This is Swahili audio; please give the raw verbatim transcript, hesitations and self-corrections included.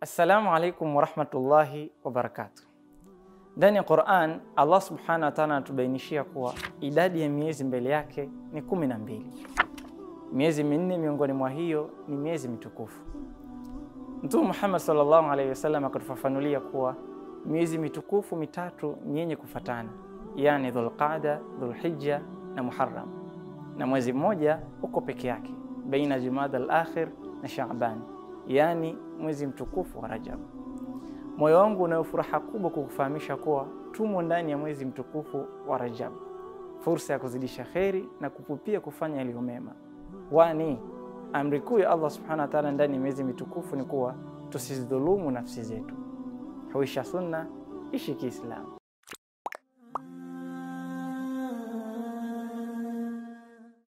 Assalamu alaikum warahmatullahi wabarakatuh. Ndani ya Qur'an, Allah subhanahu wa ta'ala anatubainishia kuwa idadi ya miezi mbele yake ni kumi na mbili. Miezi minne miongoni mwa hiyo ni miezi mitukufu. Mtume Muhammad sallallahu alaihi wasallam akatufafanulia kuwa miezi mitukufu mitatu ni yenye kufatana, yani Dhulqaada, Dhulhijja na Muharram, na mwezi mmoja uko peke yake baina Jumada al-Akhir na Shaaban, yani mwezi mtukufu wa Rajab. Moyo wangu una furaha kubwa kukufahamisha kuwa tumo ndani ya mwezi mtukufu wa Rajab, fursa ya kuzidisha kheri na kupupia kufanya yaliyo mema. Wani amri kuu ya Allah subhanahu wa ta'ala ndani ya miezi mitukufu ni kuwa tusidhulumu nafsi zetu. Huisha sunna, ishi Kiislamu.